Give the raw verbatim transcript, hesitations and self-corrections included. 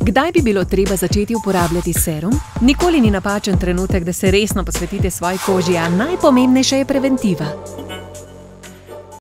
Kdaj bi bilo treba začeti uporabljati serum? Nikoli ni napačen trenutek, da se resno posvetite svoji koži, a najpomembnejša je preventiva.